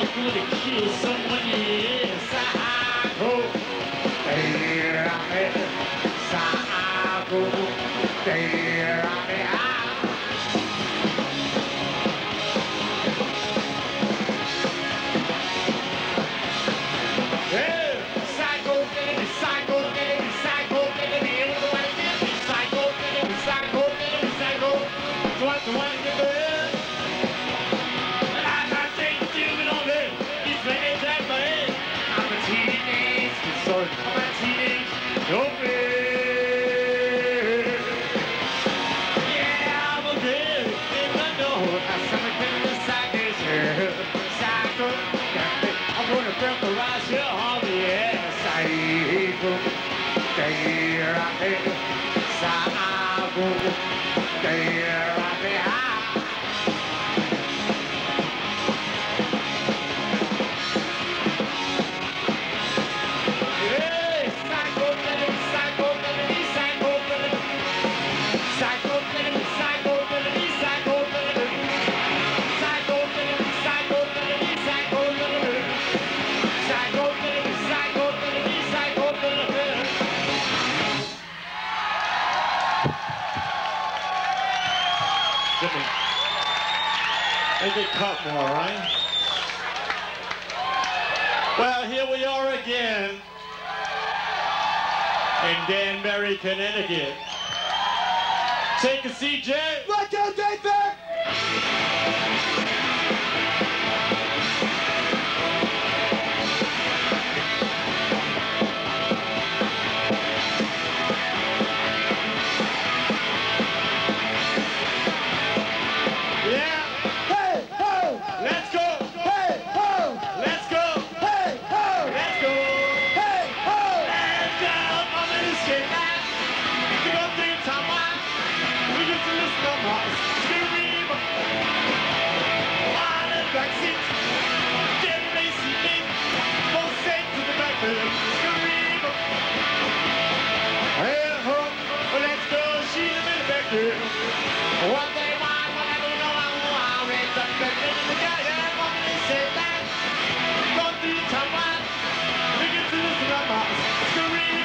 I'm gonna kill someone, yeah, psycho. There I am, psycho. There I am. Hey, psycho, baby, psycho, baby, psycho, baby. Everybody give me psycho, baby, psycho, baby, psycho. Twice, baby. Terrorize your home, yeah, psycho. There I am, psycho. There I am. Hey, psycho, baby, psycho, baby, psycho, baby. Psycho, baby, psycho, baby, psycho, baby. Psycho, baby, psycho, baby, psycho, baby. Psycho, baby, psycho, baby, psycho, baby. Jimmy, make it cut more, right? Well, here we are again in Danbury, Connecticut. Take a seat, Jay. Let's go, David! What they want, but I don't know how it's up to the guy. Yeah, what they say that. Don't do it, come on. We get to listen to my scream.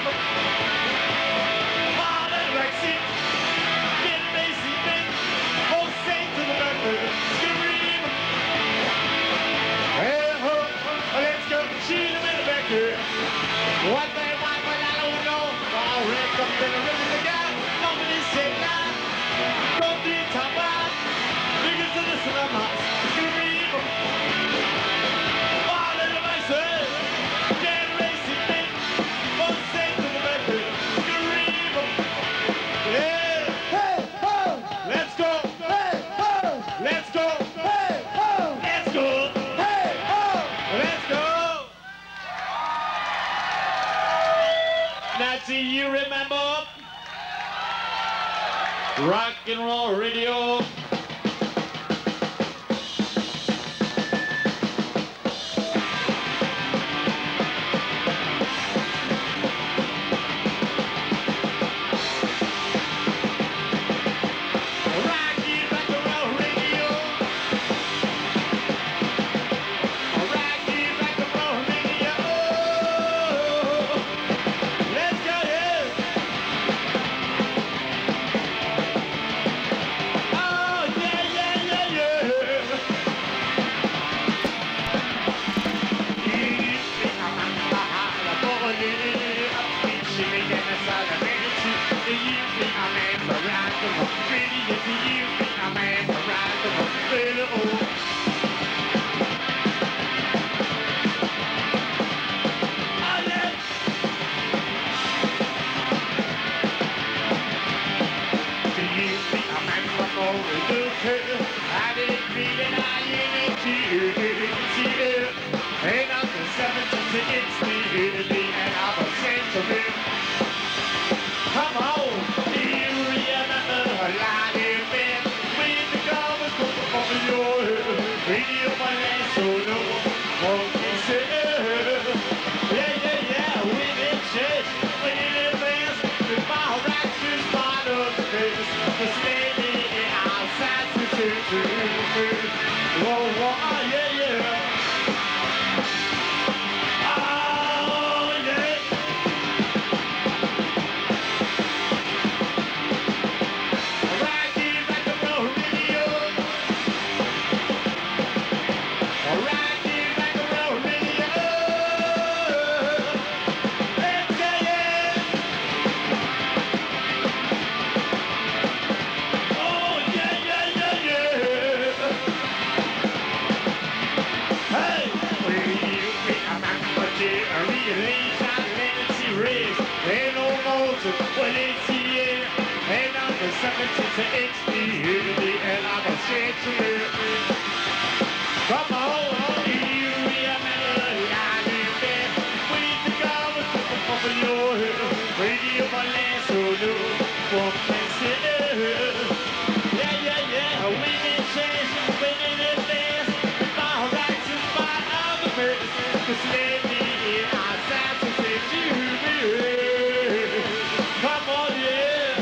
All that Rexy. Get lazy, big. Oh, say to the back. Scream. Hey, ho. Let's go. She's in the back. What they want, but I don't know. All right, up to the rhythm of the guy. Nobody say that. Don't be top-out, niggas to listen to my scream. All in the voices, get racy, big, both say to the baby, scream. Yeah, hey, ho, let's go, hey, ho, let's go, hey, ho, let's go, hey, ho, let's go. Now, do you remember? Rock and roll radio. Just let me in, I said to say to me. Come on, yeah.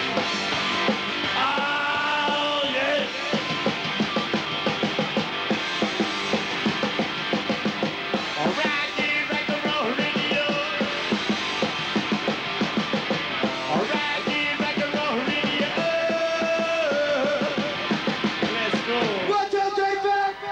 Oh, yeah. Alright, yeah, rock and roll radio. Alright, yeah, rock and roll radio. Let's go. 1, 2, 3, 4.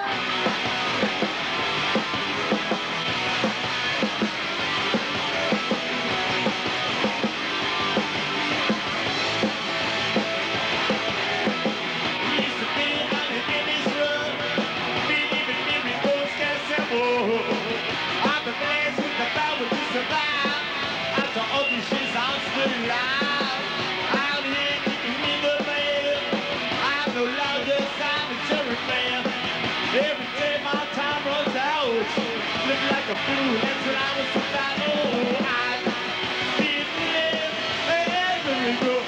Used to be on the Guinness Road, believing miracles can simple. I'm the blessed with the power to survive. After all these years, I'm still alive. Out here keeping me the man. I'm no longer solitary man. Every day my time runs out. Live like a fool until I was about oh, I feel live every road.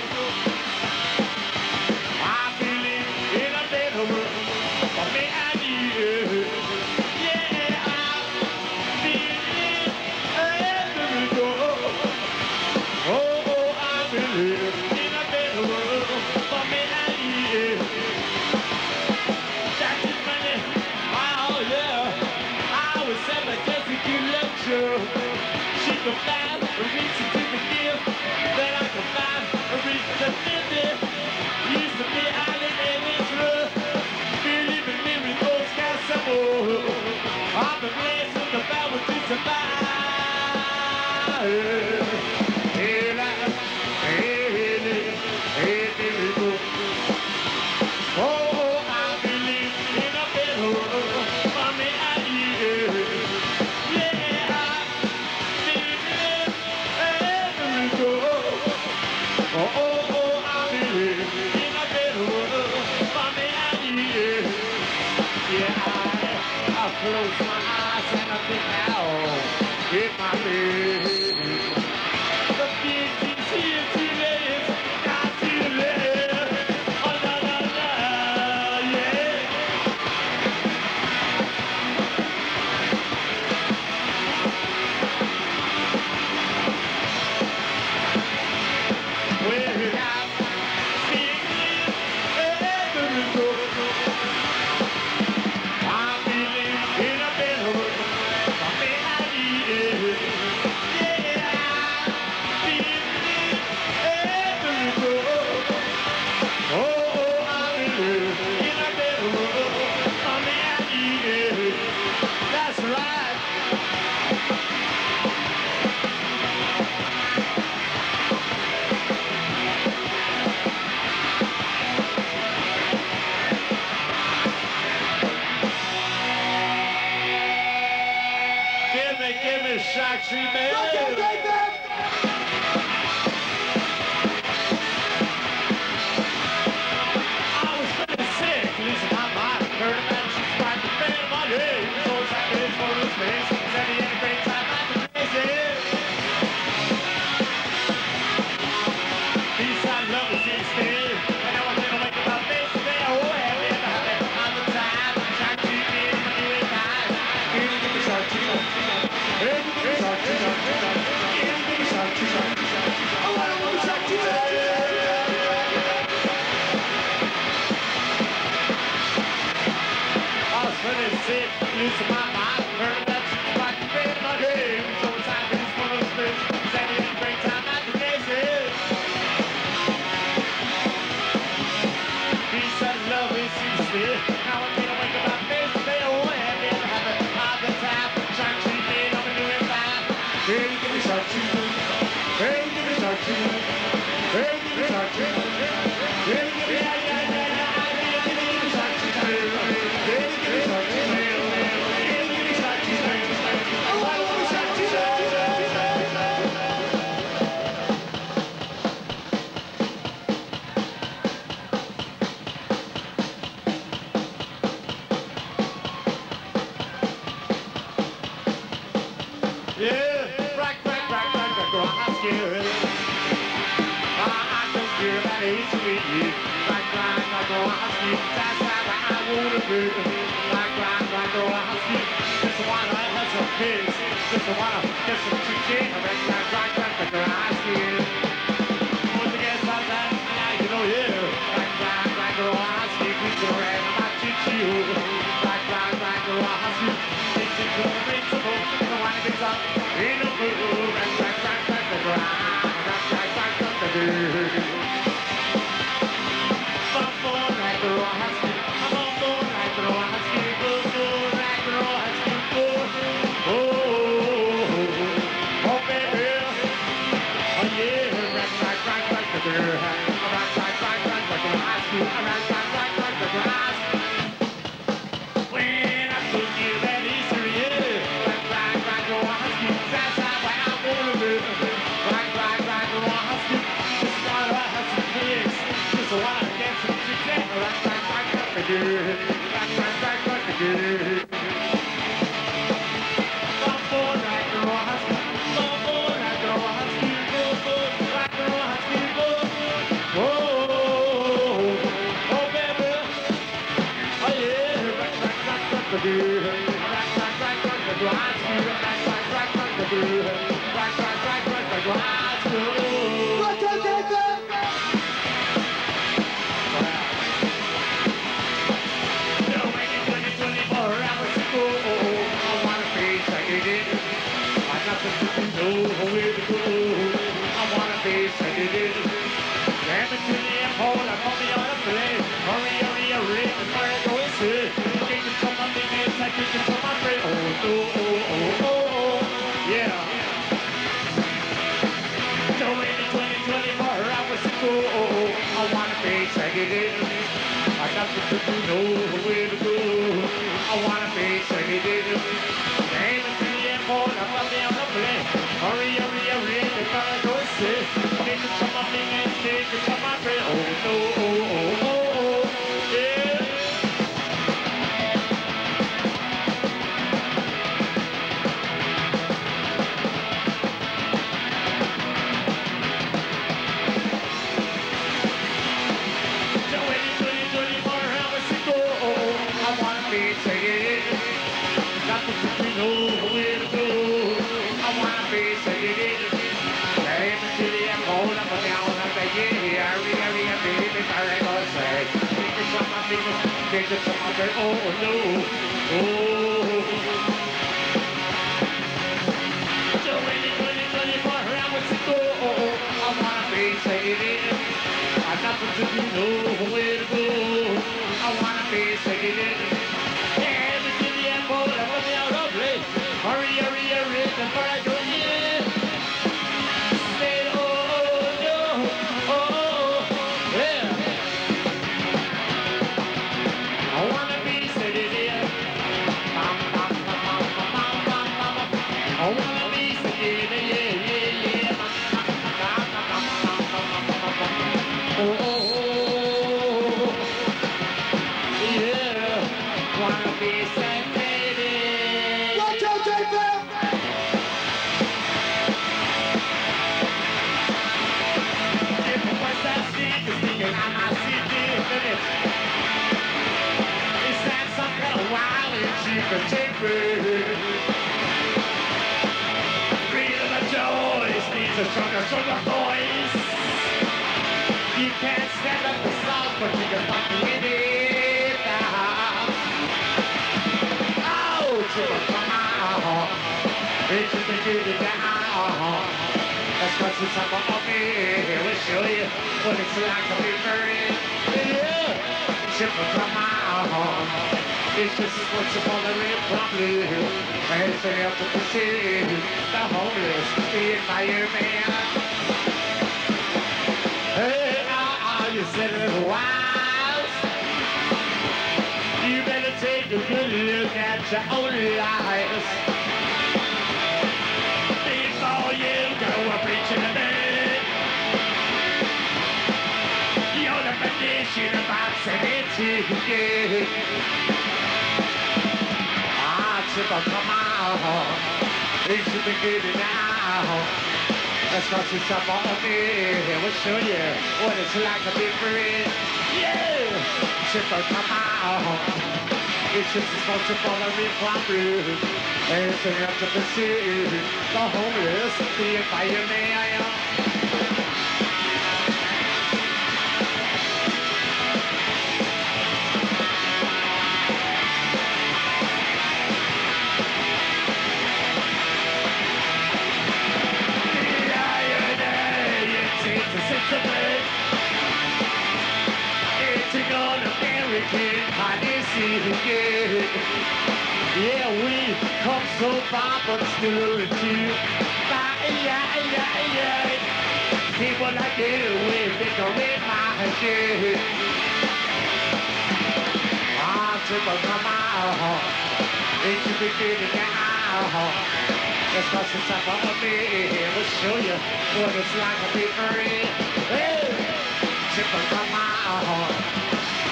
I believe in a better world for me and you. Yeah, I believe every day. Oh, I believe in a better world for me and you. Jack is money, oh yeah. I was at my Jessica lecture. She could find a reason to forgive. That I could find a reason to live it. Used to be out in this road, believing miracles can simple. I'm the blessed with the power to survive. Hey, miracle. Oh, I believe in a better world for me and you. Yeah, I believe every miracle. Oh, I believe in a better world for me and you. Yeah, I close my eyes and I think now in my bed. The beauty's here today, not too late. Oh, la, la, la, yeah. Well, I'm feeling every road. I believe in a better world for me and you. Yeah, I believe every road. Oh, I believe in a better world for me and you. That's right. Give me shock treatment. 1, 2, 3, 4. I was feeling sick, losing my mind. Heard about she's right to bed on my day. So it's like this for the space. Said he had a great time at the places. Peace and love is his day. And now I'm gonna wake up this day. Oh, happy and happy all the time. Shock treatment, my new and mine. Give me shock treatment. Give me shock treatment. Give me shock treatment. Oh, I don't want to shock treatment. I was feeling sick, losing my mind. Heard about you like to bed in my game. So it's time for this one of those things. Said he had a great time at the places. Peace and love is sincere. Now I'm gonna wake up this day. Oh, happy and happy all the time. Trying to treat me, I'm doing fine. Hey, give me shock treatment. Hey, give me shock treatment. Hey, give me shock treatment. Hey, give me shock treatment. Give me shock treatment. Hey, give me shock treatment. Hey, give me shock treatment. Oh, I want shock treatment. Yeah, rock, I'm scared. I don't care about age to meet you. Rock, I'm scared. That's how I wanna be. Rock, I'm scared. That's why I have some fear. again. Back again. Bumbo like the rock, bumbo like the rock, like the rock, oh, oh, baby, oh yeah, back again.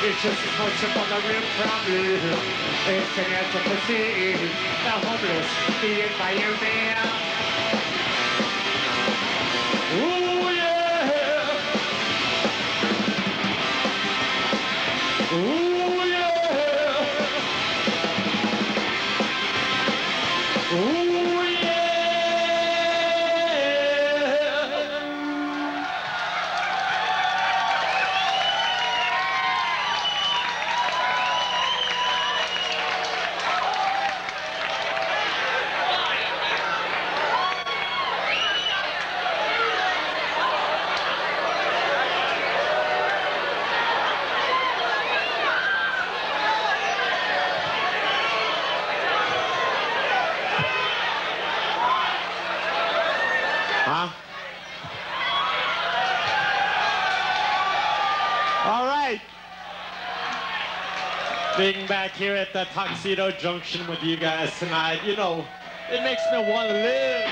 It's just as much about the real problem. It's an intimacy. The homeless being by your man. Ooh, yeah. Ooh, yeah. Ooh, huh? All right. Being back here at the Tuxedo Junction with you guys tonight, you know, it makes me want to live.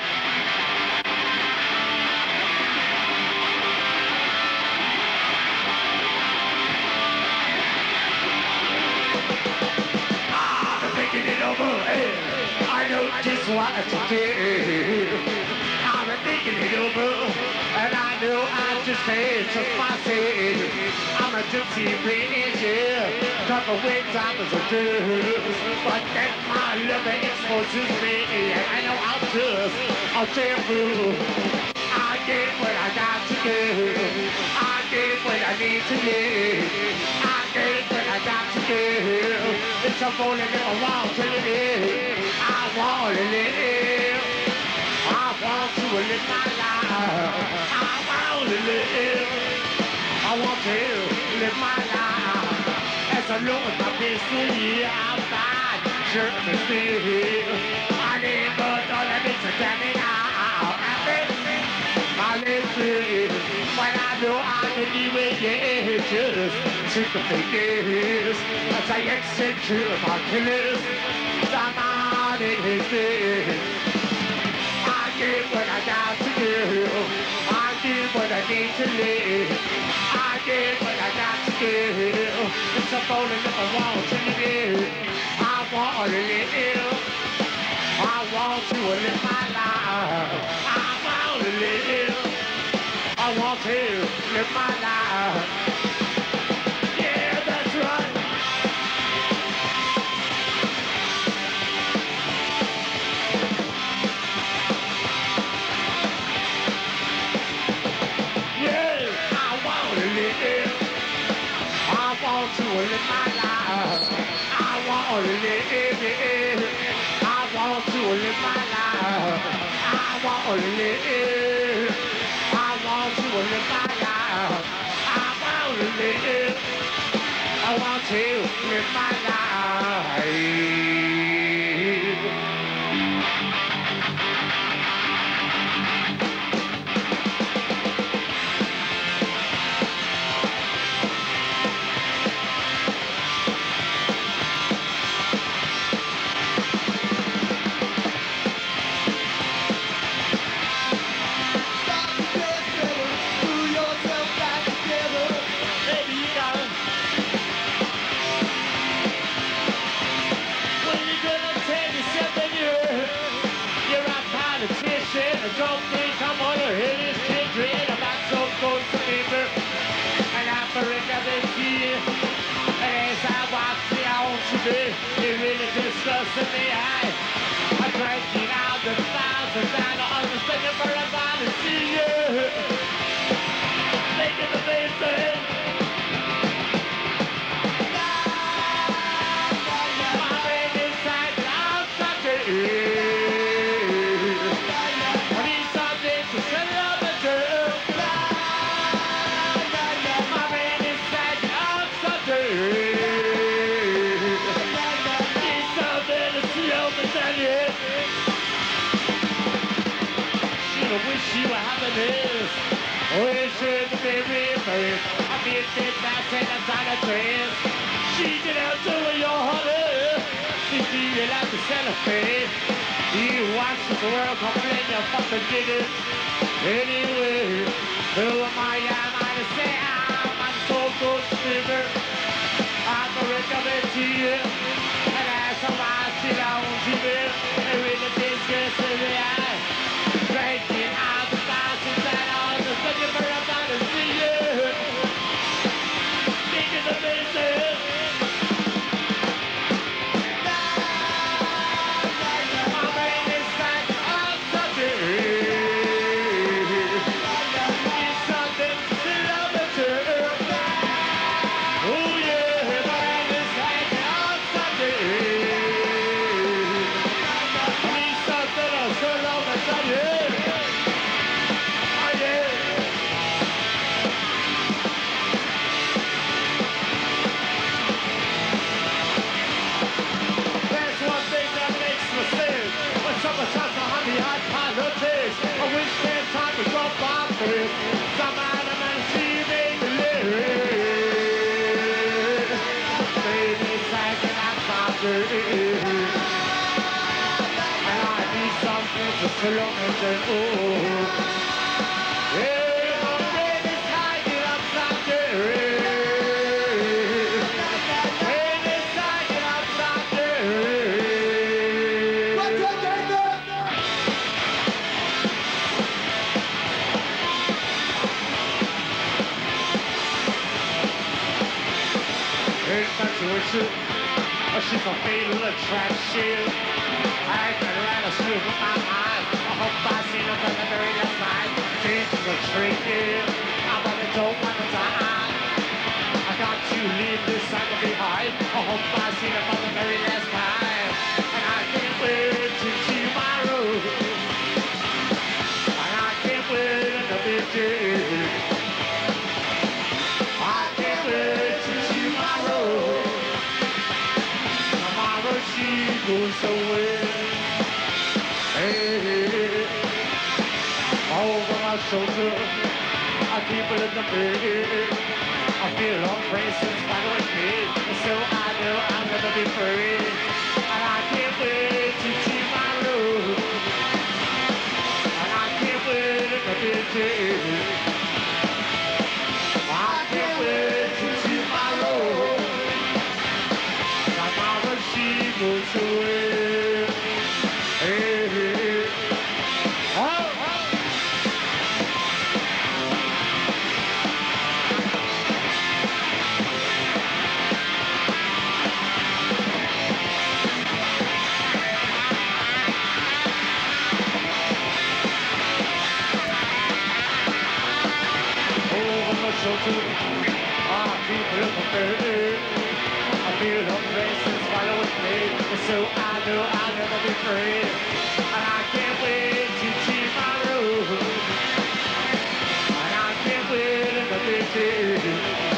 I'm thinking it over, I know just what to do. I'm thinking it over, and I know I just can't trust myself. I'm a gypsy ranger, couple with diamonds are due, but then my lover exposes me, and I know I'll tell you, I did what I got to do, I did what I need to do, I did what I got to do. It's a morning that I want to live, I want to live. I want to live my life. I want to live. I want to live my life. As I look at my pistol, outside, German still. I never thought I'd be so damn out. I live it, but I know I can do it, yeah, just shoot the fingers. As I execute my killers, I'm out in his bed. I did what I got to do. I did what I need to live. I did what I got to do. It's a bonus if I want to live. I want to live. I want to live my life. I want to live. I want to live my life. Yeah, that's right. To live my life. I want to live. I want to live my life. I want to live. I want to live my life. I want to live. I want to live my life. Don't think I'm on a hill is children about some goes to paper and I'm for another year. And as I watch the old today, it really disgusted me. I drank it out the thousands and I understand it for about to see you. Making the main thing. My brain inside and outside. She will have this. Oh, it should be reversed. I mean, this that's in a sign of dress. She did out to your honey. She feel like to celebrate. You watch the world complain, you fucking did it. Anyway, who am I? Am I to say I'm so good, Steve? comme un tir. And as I watch it on TV, and with the discus in the eye, drinking out the glasses and all the looking for a man to see you. Thinking the business. My brain is like I'm touching. It's something to love it to. Oh yeah, my brain is like I'm touching. It's something to love it to. Oh yeah. That's one thing that makes me sick. When someone tries to hunt me on politics, I wish their time would go by this. Some out of my TV lyrics. Baby, second I'm talking. And I need something to fill up and say, oh. Yeah, my brain is hiding upside down. Infatuation, she's a fatal attraction. I can write a slip with my mind. I hope I see her from the very last night. She's a trinket, I really don't want to die. I got to leave this cycle behind. I hope I see her for the very last time. And I can't wait till tomorrow. And I can't wait another day. I can't wait till tomorrow. Tomorrow she goes away. Hey, hey, hey. Over my shoulder, I keep a little bit. I feel her presence following me, so I know I'll never be free. And I can't wait till tomorrow. And I can't wait another day. I can't wait till tomorrow. Tomorrow she goes away. Hey, hey, hey. Oh, oh. Over my shoulder, I keep looking baby. I feel her presence following me, so I know I'll never be free. And I can't wait till tomorrow. And I can't wait another day.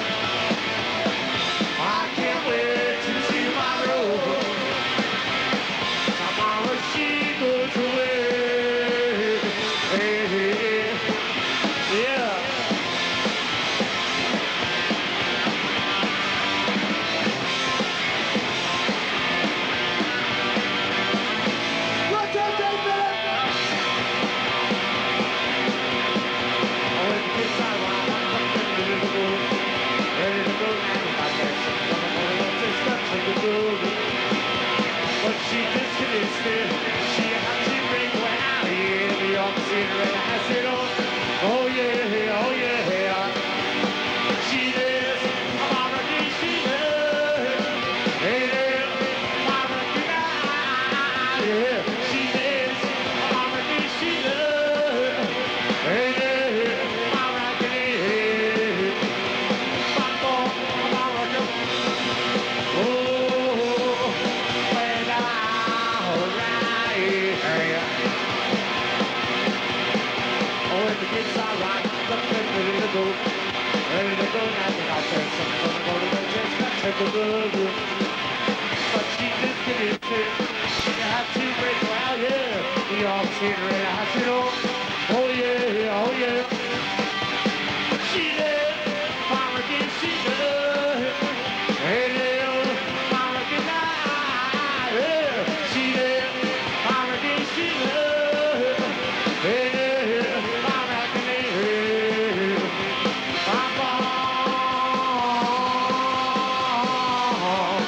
I can't wait till tomorrow. Tomorrow she goes away. Hey, hey, hey. Yeah. But she just convinced it. She had to bring one out here. The young sinner has it on. Oh yeah, oh yeah. She is a Maradi, she is. Hey there, Maradi, yeah. She is a Maradi, she is. Hey there, Maradi. Bambo, Maradi. Oh, when when the kids are right, ready to go. Ready to go now, think I'll say something. Gonna go to the church, gotta take a look. But she just didn't fit. She had to break well, yeah. The young sinner in a hospital. Oh yeah, oh yeah. She did, Mama did, she did. Hey there, Mama did not. Yeah, she did, Mama did, she did. Hey there, Mama did.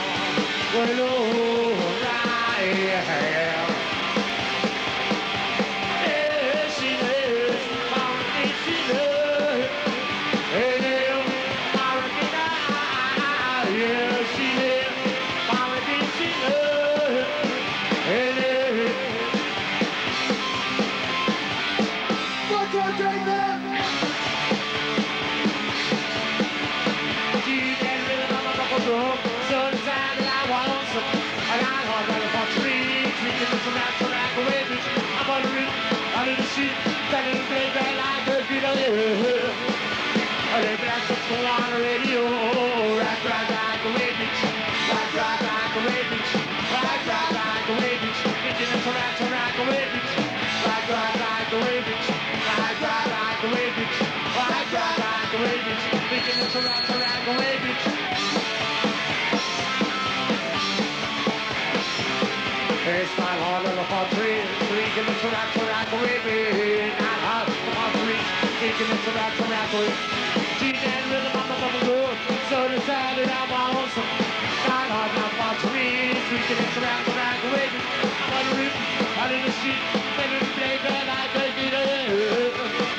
quick. Gene and rhythm, I'm a double good. So decided I'm on some. Not hard, not far to reach. We can dance around the rock away. I'm on the roof, out in the street. And in the place that I take it in.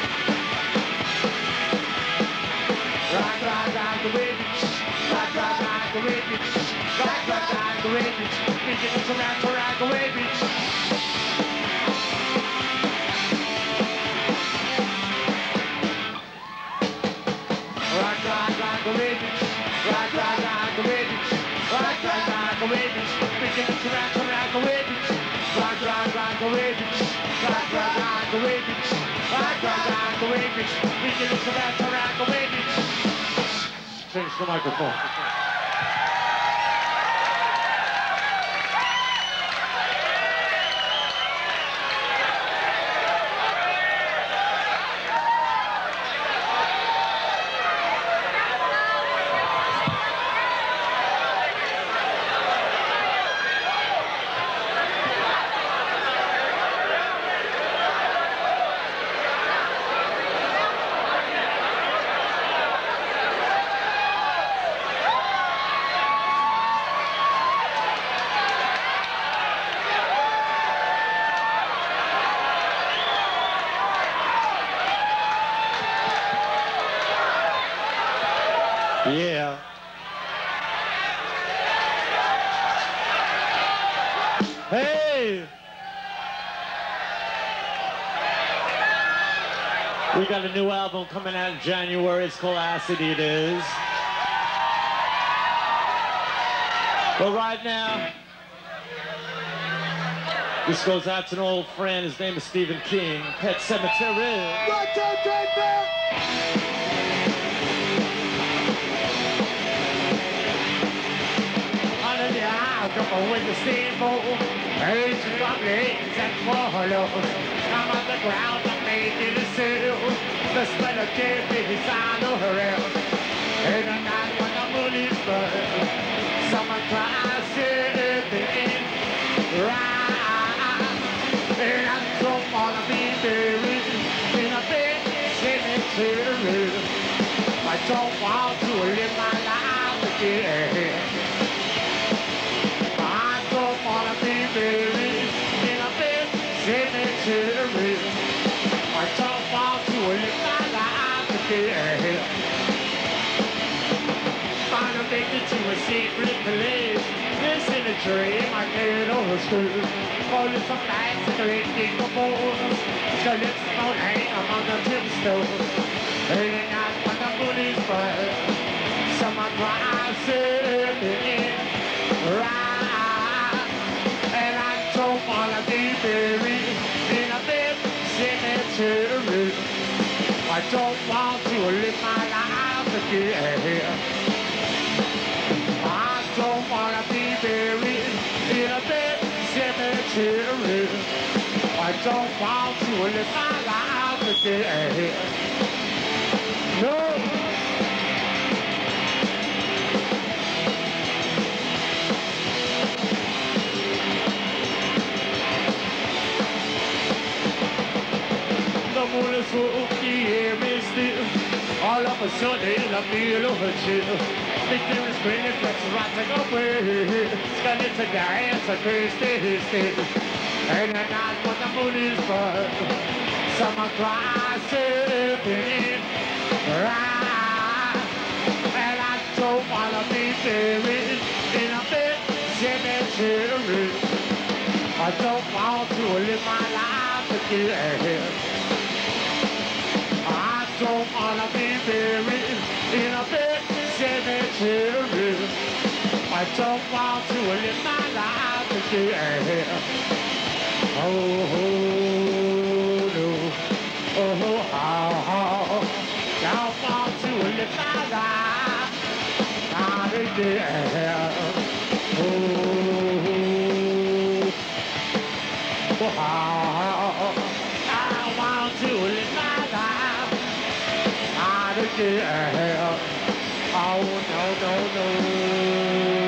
Rock, rock, rock the way. Rock, rock, rock the way. Rock, rock, rock the way. We can dance around the rock away. Rock, rock, rock the way. Rock, rock, rock the way. Rock, rock, rock the way. We can dance around the rock away. Rock, rock, rock the way. Rock, rock, rock the way. Rock, rock, rock the way. We can dance around the rock away. Change the microphone. Yeah. Hey! We got a new album coming out in January. It's called Acid It Is. But right now, this goes out to an old friend. His name is Stephen King. Pet Cemetery. 1, 2, 3, 4. With the steamboat, birds and rumblings and swallows. I'm on the ground, I'm making a seal. The smell of dead babies on the rails. In the night when the moon is burning, someone cries sitting right. And I don't wanna be buried in a big cemetery. I don't want to live my life again. Buried in a big cemetery. I don't want to live my life again. I'm addicted to a secret place. This in a dream I can't overscrew. Holding some nights and drinking the balls. So lips don't hang among the tombstones. In the night when the moon is bright, someone drives in right. Don't wanna be buried in a big cemetery. I don't want to live my life again. I don't wanna be buried in a big cemetery. I don't want to live my life again. No. The moon is full, the air is still. All of a sudden, I feel a chill. Victor is grinning, flex rising away. Scanning to dance, a crazy still. And at night when the moon is bright, someone cries sitting right. And I don't wanna be buried in a big cemetery. I don't want to live my life again. I don't wanna be buried in a big cemetery. I don't want to live my life again. Oh, no. Oh, how. Don't want to live my life not again. Oh, how. I want to live my life not again. Oh, no, no, no.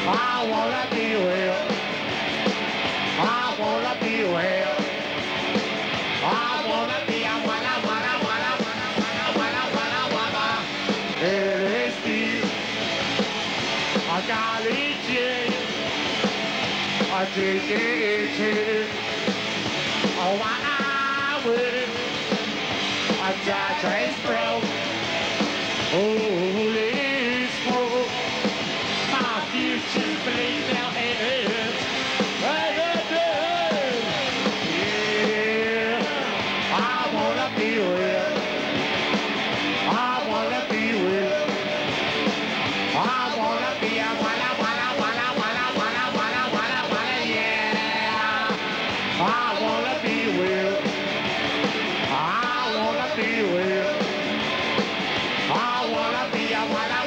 I wanna be well. I wanna be well. I wanna be a wanna. LSD. I got it, I did it. Oh, I will. I got trace broke. Holy smoke. My future bleeds out ahead. Yeah, I wanna be well. I wanna be well. I wanna be a wanna, yeah. I wanna be well. I wanna be well. I wanna be a wanna.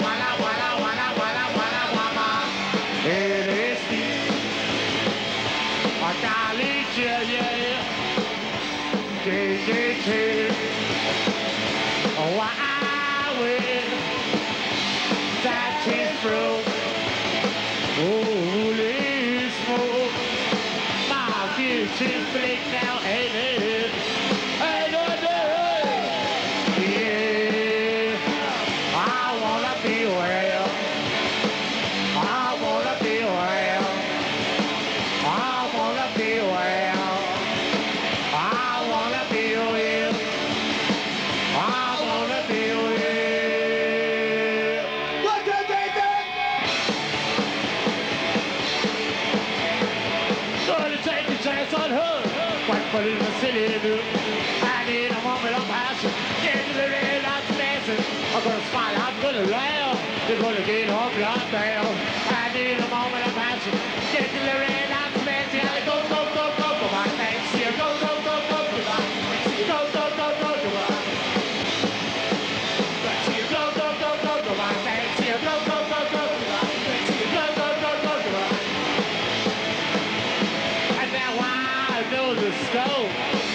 It is deep. I got it, yeah. Oh, I will. That is through. Holy smoke. My future's bleak now, ain't it? Yeah, I wanna be well. I wanna be well. I wanna be well. I wanna be well. I wanna be well. What do they think? Gonna take a chance on her. Quite put in the city, dude. I need a moment of passion. Get to the red lights dancing. I'm gonna smile, I'm gonna laugh. You're gonna get off your bell. I need a moment of passion. Get to the red lights dancing. Go, my thanks here. Go, goodbye. Go, goodbye. Go, my thanks here. Go, goodbye. Goodbye. And now I know the scope.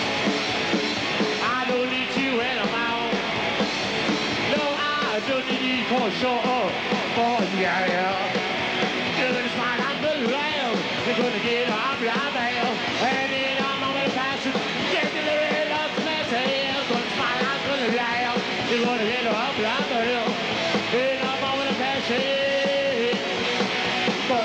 I don't need you anymore. No, I don't need you for sure. Oh, yeah. You're gonna smile, I'm gonna laugh. You're gonna get off your bell. And in a moment of passion, get to the red light smash. You're gonna smile, I'm gonna laugh. You're gonna get off your bell. In a moment of passion. Go.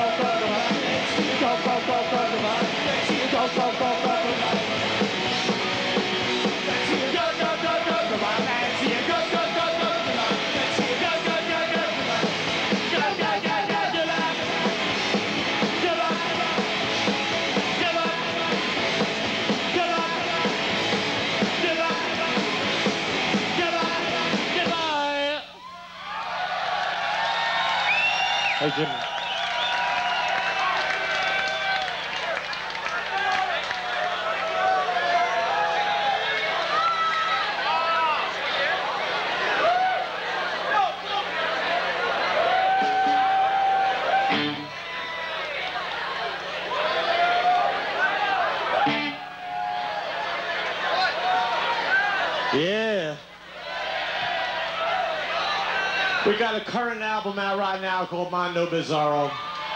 Hey, Jimmy. Yeah. We got a current album out right now called Mondo Bizarro.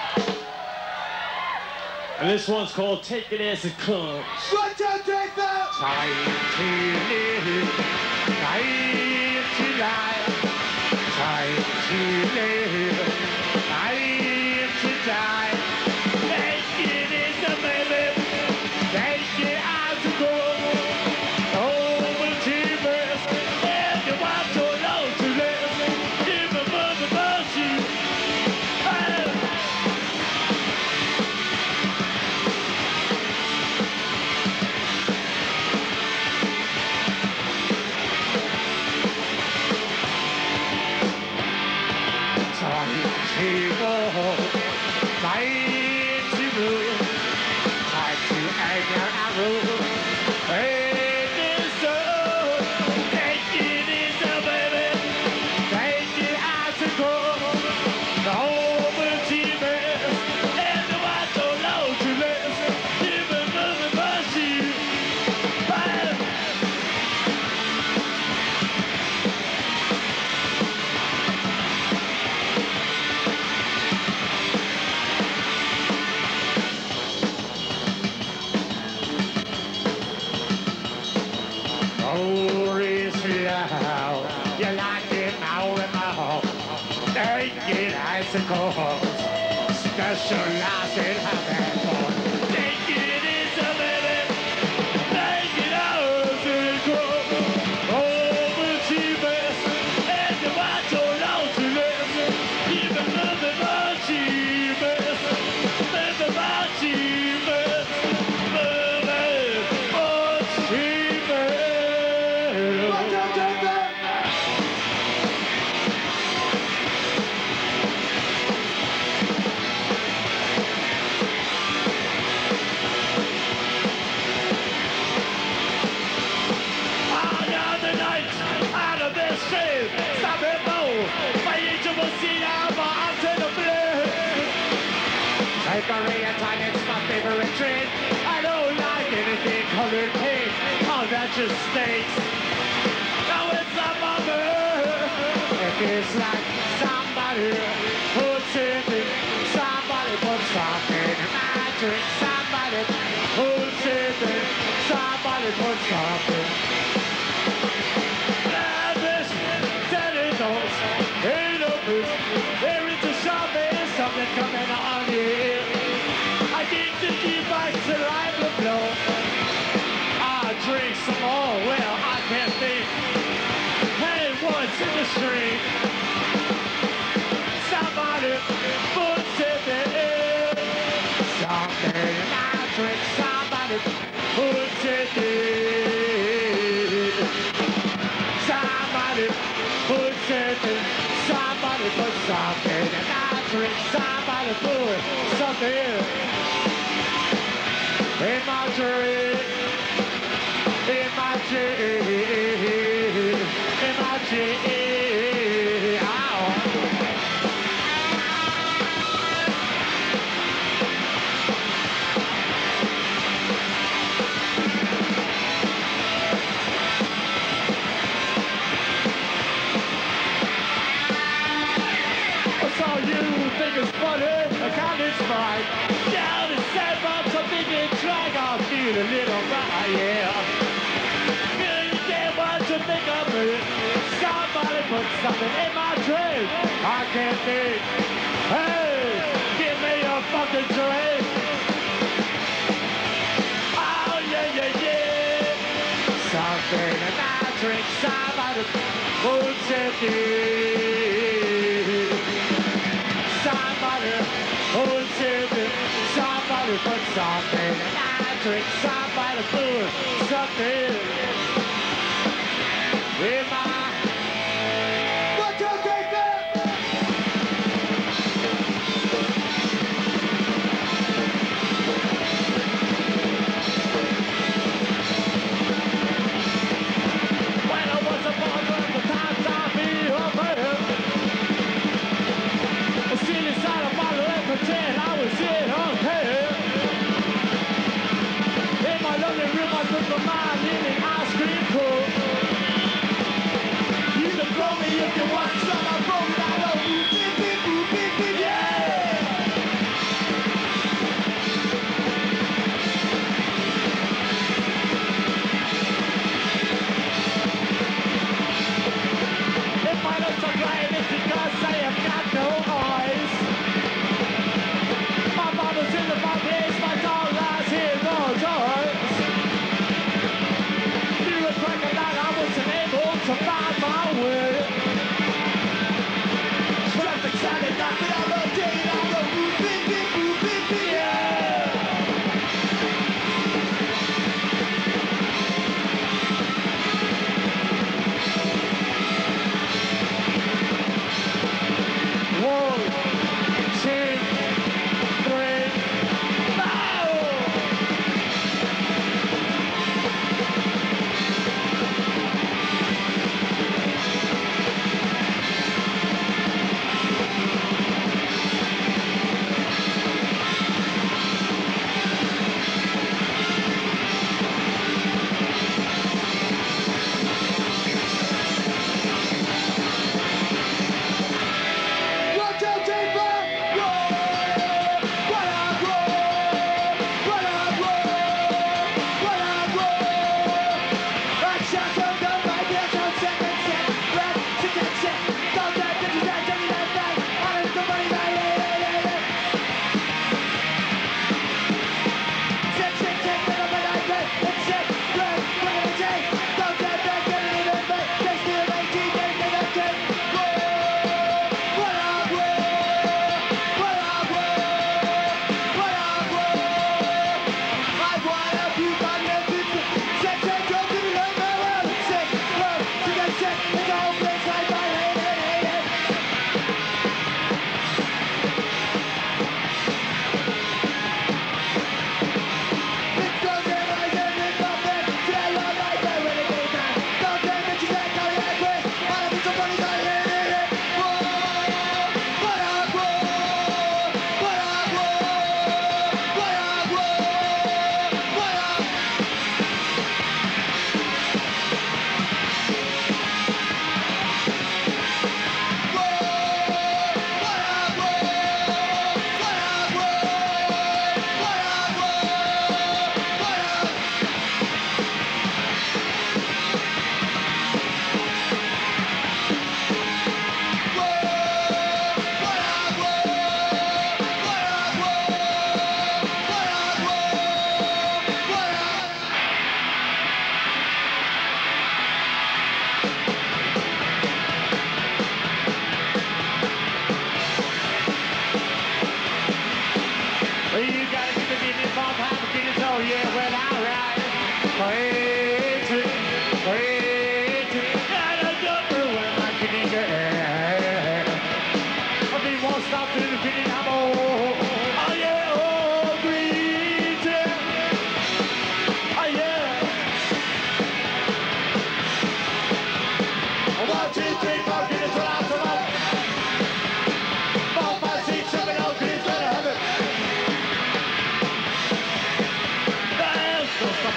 And this one's called Take It As It Comes. One, two, three, four. Time to live, time to die, time to live, time to die. Take it as a baby, take it as a go. Over to birth, and you want to know to live. Give a mother about you. bicycles, specialized in having fun. Take it easy, baby. Take it out and go. Overachievers, and you want your love to listen. Even living achievers, living achievers, living achievers. Stop it, move. My angel will see now, but I'm to the blue. Bakery and time, it's my favorite drink. I don't like anything colored pink. Oh, that just stinks. Now it's a bummer. It feels like somebody puts it in. Somebody puts something in my drink. Somebody puts it in. Somebody puts something. There is a shop, there's something coming on here. I think the device till I will blow. I'll drink some more, well, I can't think. Hey, what's in the stream? Somebody puts it in. Something in my drink, somebody puts it in. Somebody puts it in. Somebody put something in my drink. Somebody put something in my drink. In my drink. In my drink. Ow. It's funny, I can't explain. Down in Sandbox, I'm thinking drag, I feel a little right, yeah. You can't want to think of me. Somebody put something in my drink. I can't think. Hey, give me a fucking drink. Oh, yeah, yeah, yeah. Something in my drink. Somebody puts it in. Somebody puts it in. Somebody put something in my drink. Somebody put something in my. What you take that? When I was a boy, the times I be up here. Still inside a bottle and pretend I was in her head. In my lonely room, I took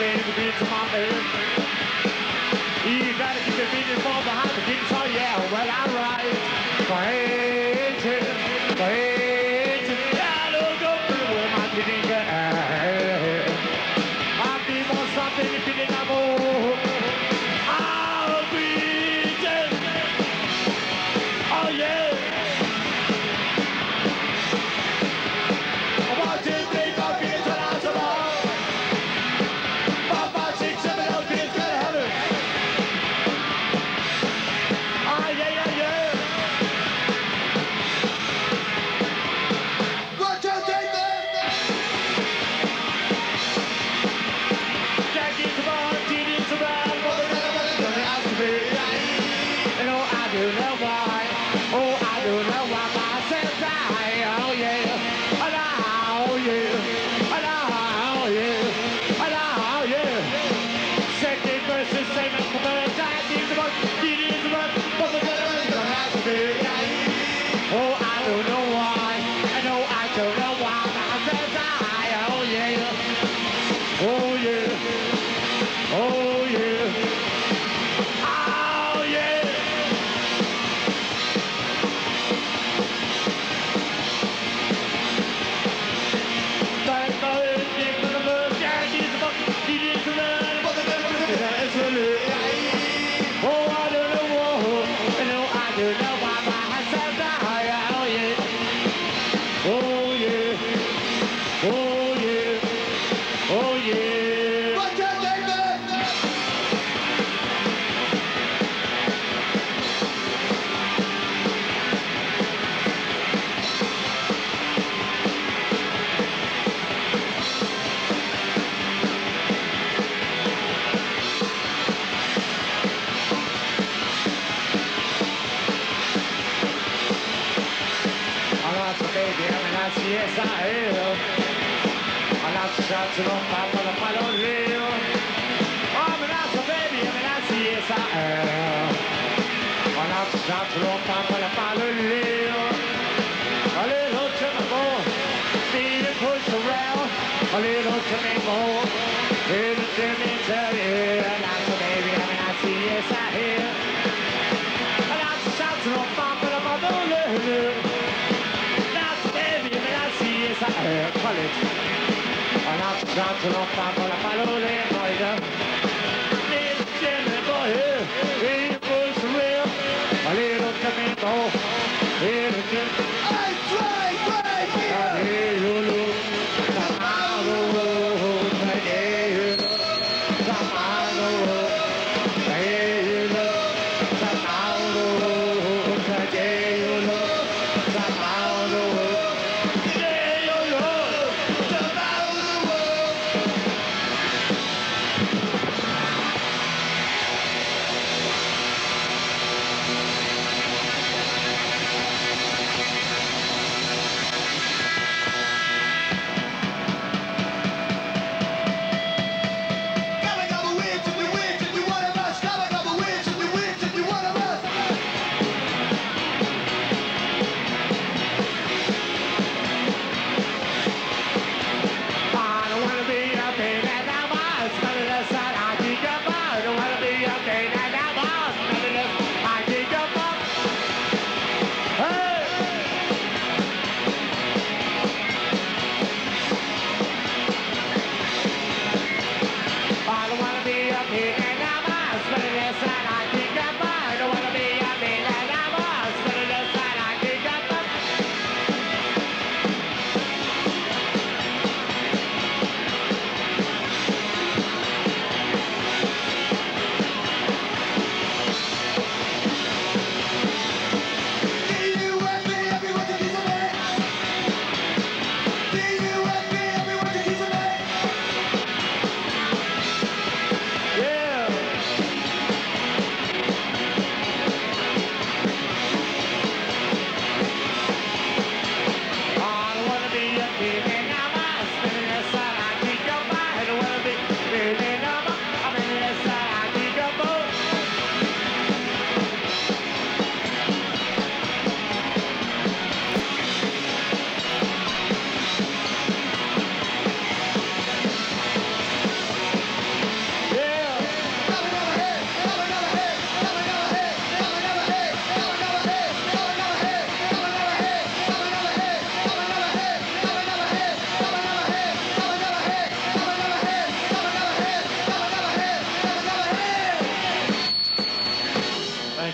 been the beats of my head. You gotta keep the beat from behind the beats, oh yeah, well I ride. Crazy, I don't go where my didn't get. I'll be more something if you didn't have I'll be dead. Oh yeah. I want to think of being till I'm so long. 5, 5, 6, 7, 8 beats gonna heaven. Ah yeah, yeah, yeah. What you think, man? Jackie's a bar, TD's a ride, but the never has to be. You know I do know why. Oh, I do know why myself die. Oh yeah. Oh yeah. Oh yeah. Oh yeah. Second verse is same as the first. Jackie's a bar, TD's a ride, but the never has to be. Oh, I don't know why. I know I don't know why myself die. Oh yeah. Oh yeah. Oh yeah. Oh yeah. Thank God it's the first. Jackie's a bar, TD's a ride, but the never has to be. Oh, I don't know why. I know I don't know why myself die. Oh yeah. Oh yeah. Oh yeah. Oh yeah. What you think, man? I lost a baby, I mean, that's yes, I am. I lost a shot to the pop of the follow real. I mean, that's a baby, I mean, that's yes, I am. I lost a shot to the pop of the follow real. A little to me more, being pushed around. A little to me more, little to me tell you. I lost a baby, I mean, that's yes, I am. I lost a shot to the pop of the follow real. College. I lost the shot to the pop of the follow real. Little Jimmy boy, he was real. A little to me more, little Jimmy. I try, I hear you look. Come on the road, I hear you look. Come on the road, I hear you look. Come on the road, I hear you look. Come on the road.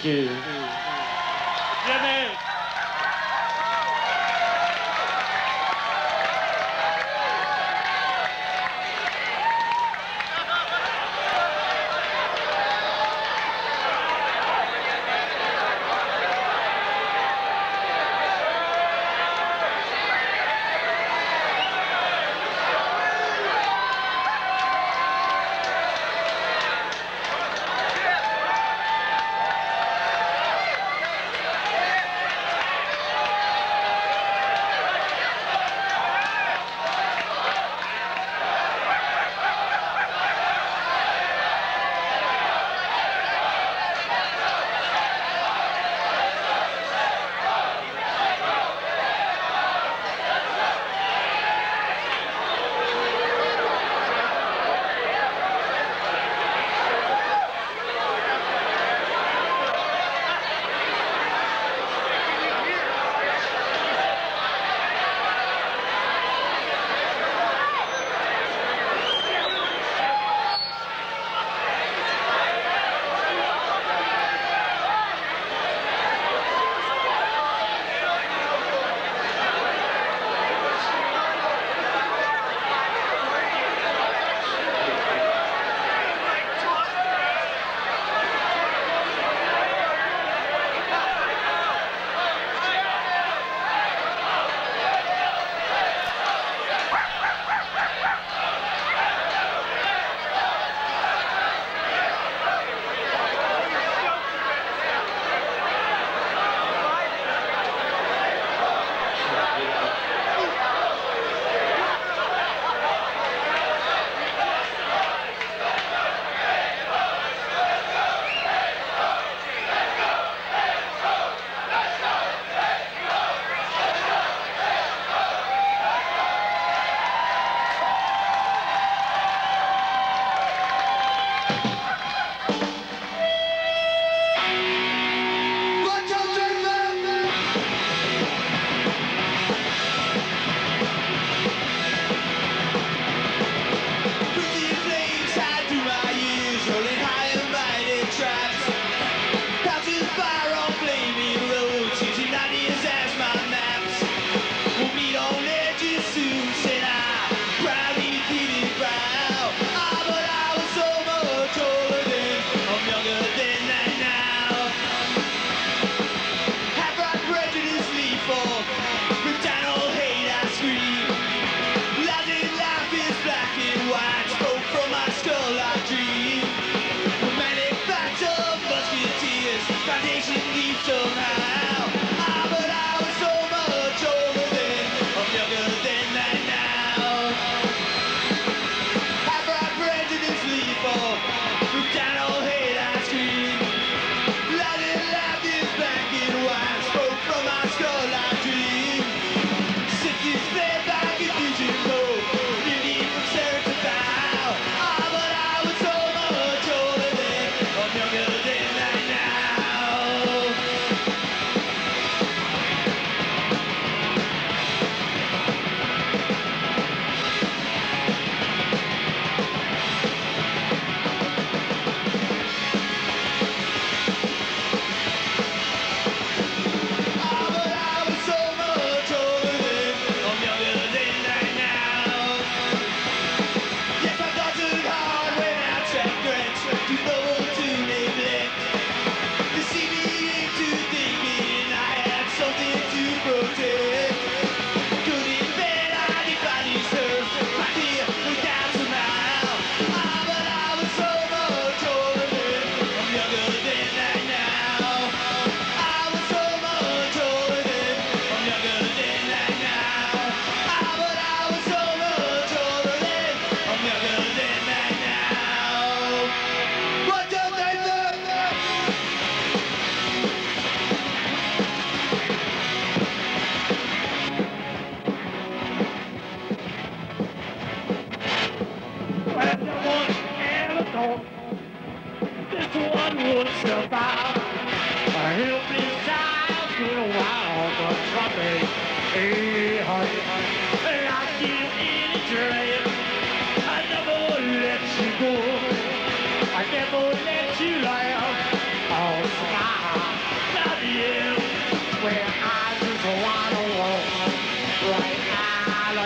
you. Jimmy.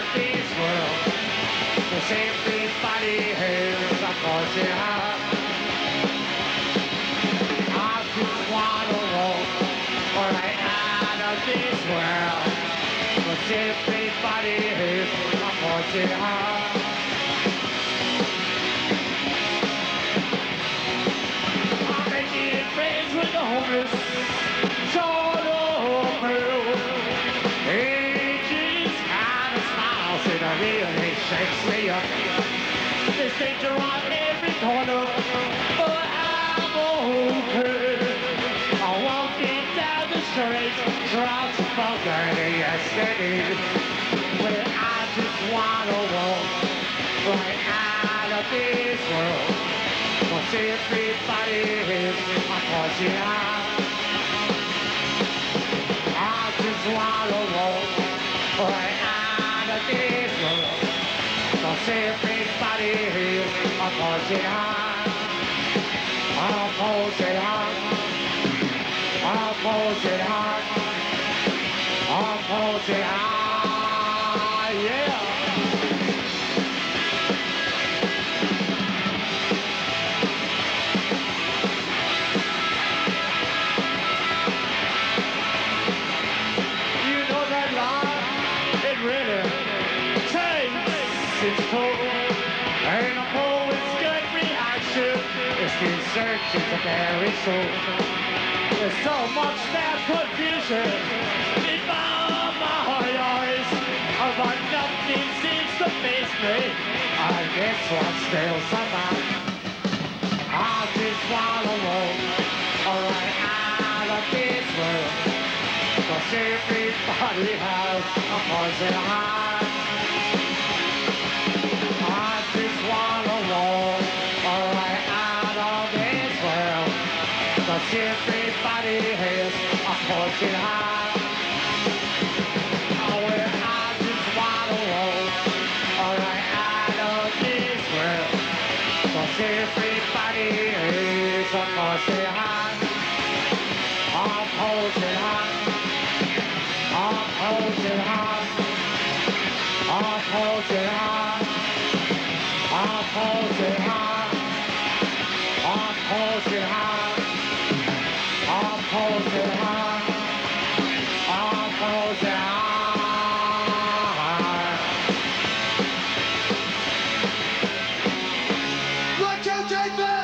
of this world. Cause everybody has a fortune heart. I just wanna walk right out of this world. Cause everybody has a fortune heart. I'm making friends with the homeless. Sort of girl. Ages kind of smiles and I really shakes me up. There's danger on every corner, but I'm okay. I'm walking down the street, drops from dirty yesterday. Well, I just wanna walk right out of this world. Cause everybody is a pussy out. I just wanna walk right out of this world. Cause everybody is a pussy out. A pussy out. A pussy out. A pussy out. Yeah. It's cold, and a poet's good reaction is the search of the very soul. There's so much damn confusion before my eyes, but nothing seems to face me. I guess what still survives. I just wanna walk right out of this world, cause everybody has a poison heart. I just wanna walk right out of this world, cause everybody has a fortune heart. Oh, well, I just wanna walk right out of this world, cause everybody has a fortune heart. A fortune heart. A fortune heart. A fortune heart. I'll pose it hard. I'll pose it hard. I'll pose it hard. I'll pose it hard. Watch out, Jason!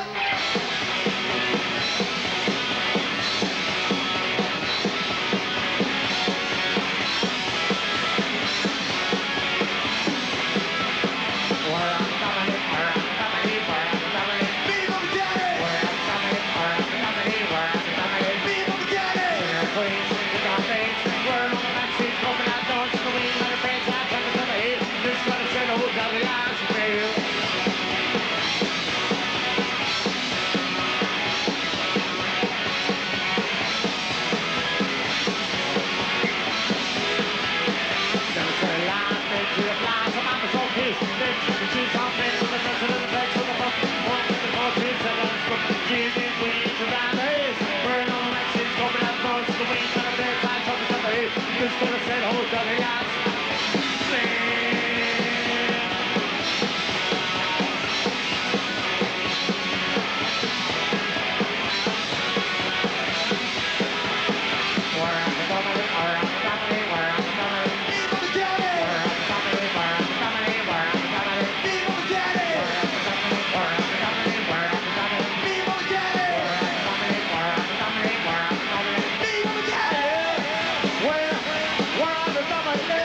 Where I'm the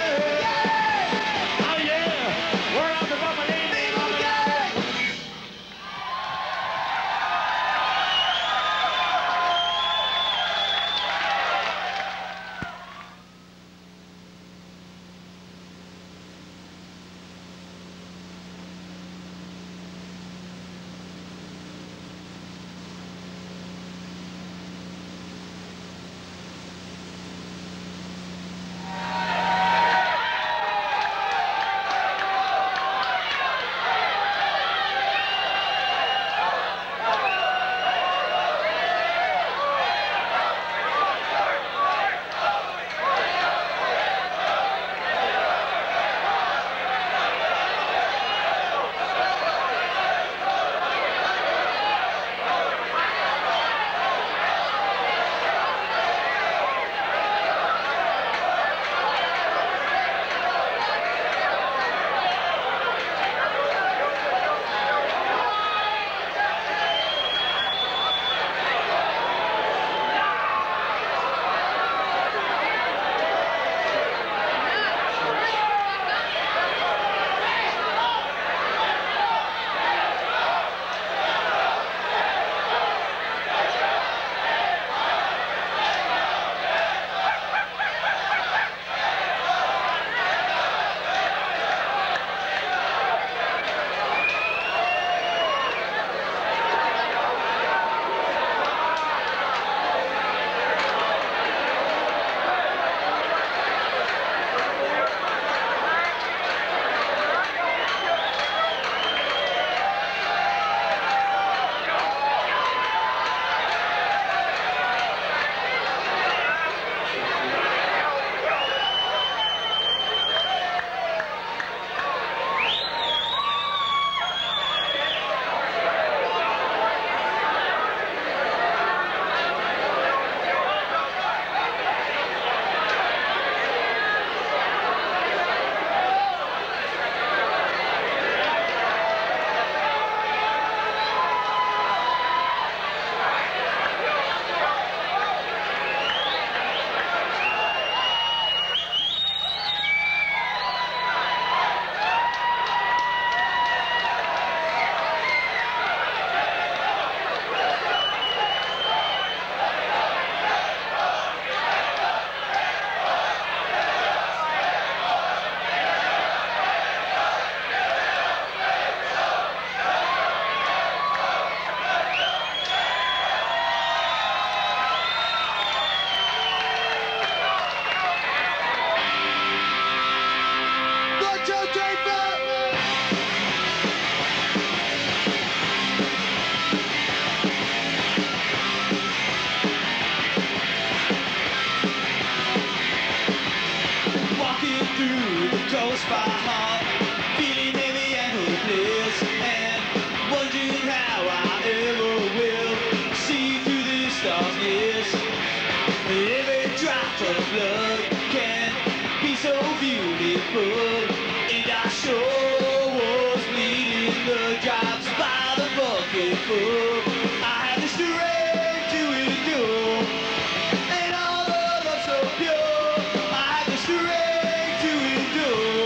lost my heart, feeling heavy and hopeless, and wondering how I ever will see through this darkness. Every drop of blood can be so beautiful, and I sure was bleeding the drops by the bucket full. I had the strength to endure, and all the love so pure. I had the strength to endure,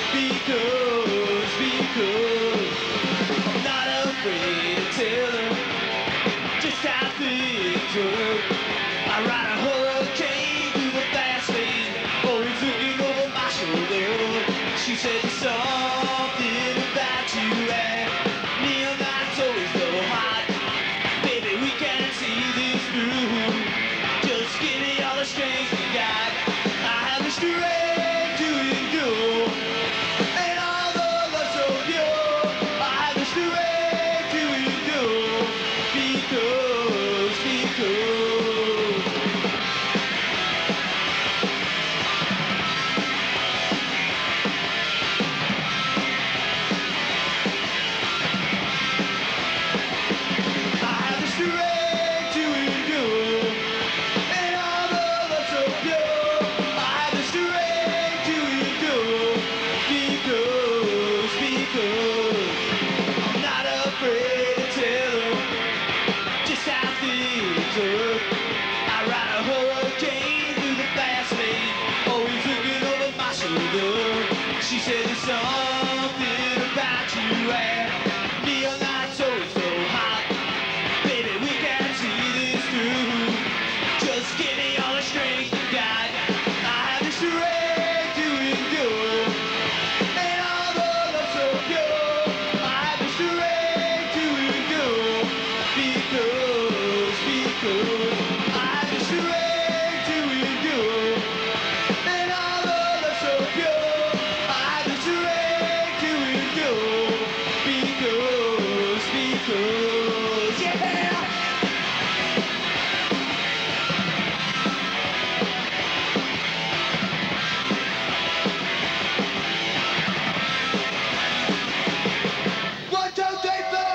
because I'm not afraid to tell her just how things work. I ride a hurricane through the fast lane, always looking over my shoulder. She said there's something about you and neon lights always so hot. Baby, we can see this through. Just give me all the strength you got. I have the strength to endure, and all the love so pure. I have the strength to endure, because I'm not afraid to tell her just how things work. I ride a hurricane through the fast lane, always looking over my shoulder. She said there's something about you and neon lights always so hot. Baby, we can see this through. Just give me all the strength you got. I have the strength to endure, and all the love so pure. I have the strength to endure, because I have the strength to endure, and all the love so pure. I have the strength to endure, because yeah. One, two, three, four.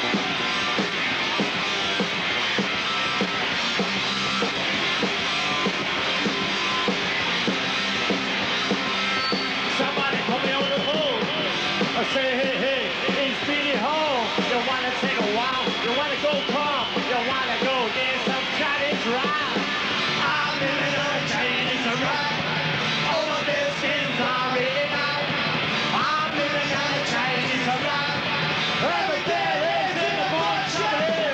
Somebody put me on the phone. I say, hey, it's Billy Hall. You wanna take a walk? You wanna go pump? You wanna go get some Chinese ride? I'm living on a Chinese ride. All my best things are written out. I'm living on a Chinese ride. Every day is in the morning.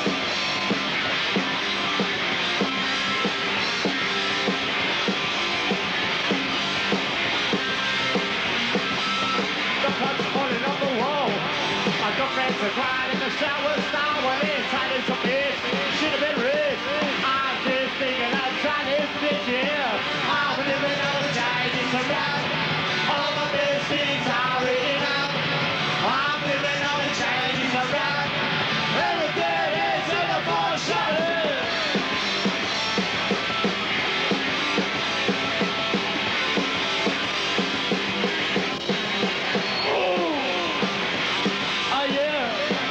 The punch falling off the wall. My girlfriend's a crying in the shower style. Well, inside is a bitch. Should have been rich. I'm just thinking of Chinese bitch, yeah. I'm living on a Chinese ride. All my best things are written out. I'm living on a Chinese ride. Every day is in the morning. Oh yeah.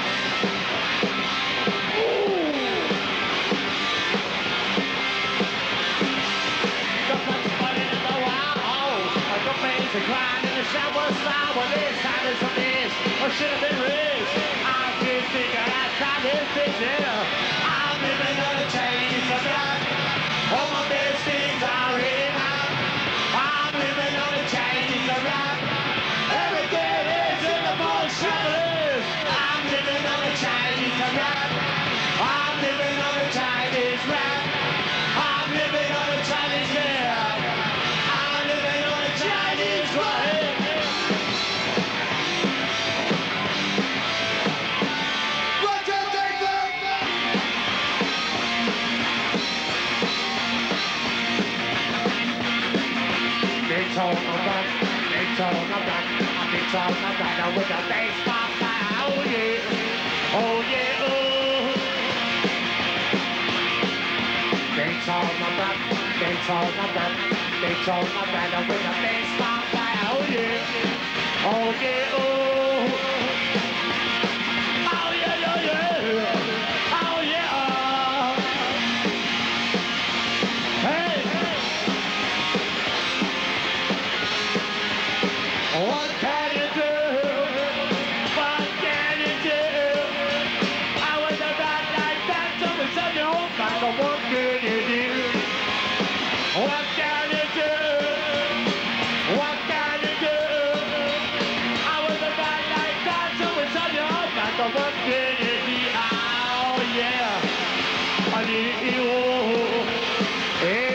The punch falling in the wall. My girlfriend's a crying in the shower style. Well, inside is a bitch. I should have been rich. I'm just thinking of Chinese bitch, yeah. I'm living on a Chinese ride. All my best things are written out. I'm living on a Chinese ride. Every day is in the morning. I'm living on a Chinese ride. I'm living on a Chinese ride. I'm living on a Chinese ride. I'm living on a Chinese ride. One, two, three, four. Big tone of that, big tone of that, a big tone of that, with a baseball bat. Oh yeah, oh yeah, oh. Big tone of that, big tone of that, big tone of that, with a baseball bat. Oh yeah. Oh yeah, oh. Oh yeah, yeah, yeah. Oh yeah. Hey. What can you do? What can you do? I was a bad like that, so it's on your own back. What can you do? What can you do? What can you do? I was a bad like that, so it's on your own back. What can you do? Oh yeah. I need you. Hey.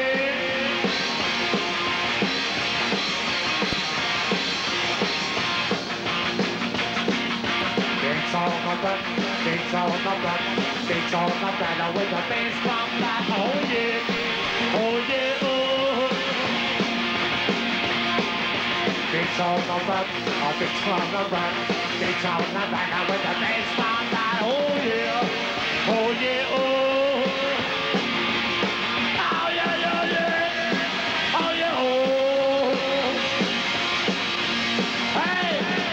It's all my back, it's all my back, it's all my back, with the bass drum back, oh yeah, oh yeah, oh. It's all my back, it's all my back, it's all my back, with the bass drum back, oh yeah, oh yeah, oh. Oh yeah, yeah, yeah, oh yeah, oh. Hey!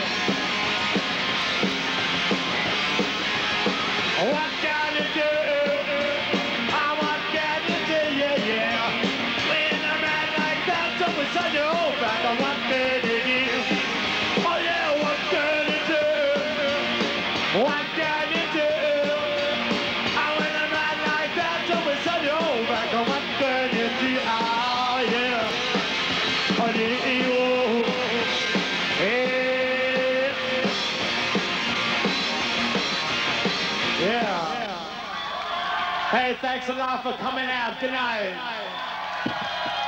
What can you do? What can you do? Yeah, yeah. When a man like that, so it's on your own back. What can you do? Oh yeah, what can you do? What can you do? When a man like that, so it's on your own back. What can you do? Oh yeah. Oh yeah. Hey. Yeah. Hey, thanks a lot for coming out. Good night.